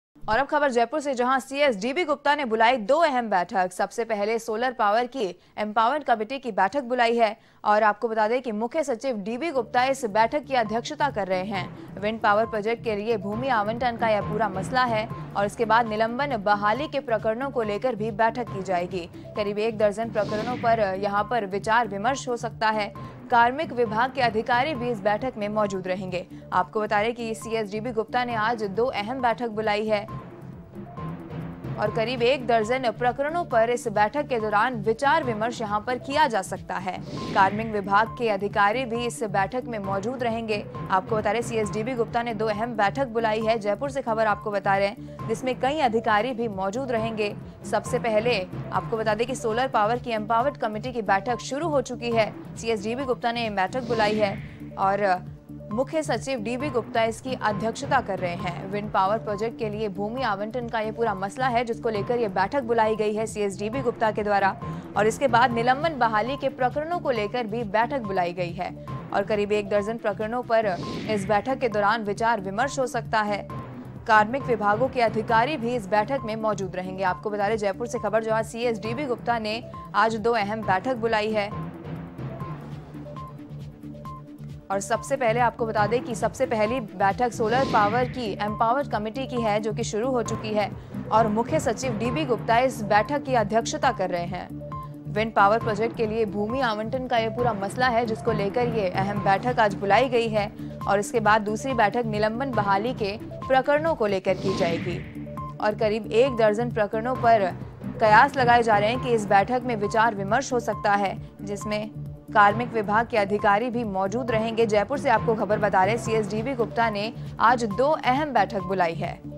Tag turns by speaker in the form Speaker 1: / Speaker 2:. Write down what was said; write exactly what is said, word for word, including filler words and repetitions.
Speaker 1: और अब खबर जयपुर से, जहां सीएस डीबी गुप्ता ने बुलाई दो अहम बैठक। सबसे पहले सोलर पावर की एम्पावर्ड कमेटी की बैठक बुलाई है और आपको बता दें कि मुख्य सचिव डीबी गुप्ता इस बैठक की अध्यक्षता कर रहे हैं। विंड पावर प्रोजेक्ट के लिए भूमि आवंटन का यह पूरा मसला है और इसके बाद निलंबन बहाली के प्रकरणों को लेकर भी बैठक की जाएगी। करीब एक दर्जन प्रकरणों पर यहाँ पर विचार विमर्श हो सकता है। कार्मिक विभाग के अधिकारी भी इस बैठक में मौजूद रहेंगे। आपको बता दें कि सीएस डीबी गुप्ता ने आज दो अहम बैठक बुलाई है और करीब एक दर्जन प्रकरणों पर इस बैठक के दौरान विचार विमर्श यहां पर किया जा सकता है। कार्मिक विभाग के अधिकारी भी इस बैठक में मौजूद रहेंगे। आपको बता रहे सीएस डीबी गुप्ता ने दो अहम बैठक बुलाई है। जयपुर से खबर आपको बता रहे हैं, जिसमें कई अधिकारी भी मौजूद रहेंगे। सबसे पहले आपको बता दें कि सोलर पावर की एम्पावर्ड कमेटी की बैठक शुरू हो चुकी है। सीएस डीबी गुप्ता ने बैठक बुलाई है और मुख्य सचिव डीबी गुप्ता इसकी अध्यक्षता कर रहे हैं। विंड पावर प्रोजेक्ट के लिए भूमि आवंटन का ये पूरा मसला है, जिसको लेकर ये बैठक बुलाई गई है सीएस डीबी गुप्ता के द्वारा और इसके बाद निलंबन बहाली के प्रकरणों को लेकर भी बैठक बुलाई गई है और करीब एक दर्जन प्रकरणों पर इस बैठक के दौरान विचार विमर्श हो सकता है। कार्मिक विभागों के अधिकारी भी इस बैठक में मौजूद रहेंगे। आपको बता दें जयपुर से खबर, जहां सीएस डीबी गुप्ता ने आज दो अहम बैठक बुलाई है और सबसे पहले आपको बता दें कि सबसे पहली बैठक सोलर पावर की एम्पावर्ड कमेटी की है, जो कि शुरू हो चुकी है और मुख्य सचिव डीबी गुप्ता इस बैठक की अध्यक्षता कर रहे हैं। विंड पावर प्रोजेक्ट के लिए भूमि आवंटन का यह पूरा मसला है, जिसको लेकर ये अहम बैठक आज बुलाई गई है और इसके बाद दूसरी बैठक निलंबन बहाली के प्रकरणों को लेकर की जाएगी और करीब एक दर्जन प्रकरणों पर कयास लगाए जा रहे हैं कि इस बैठक में विचार विमर्श हो सकता है, जिसमें कार्मिक विभाग के अधिकारी भी मौजूद रहेंगे। जयपुर से आपको खबर बता रहे सीएस डीबी गुप्ता ने आज दो अहम बैठक बुलाई है।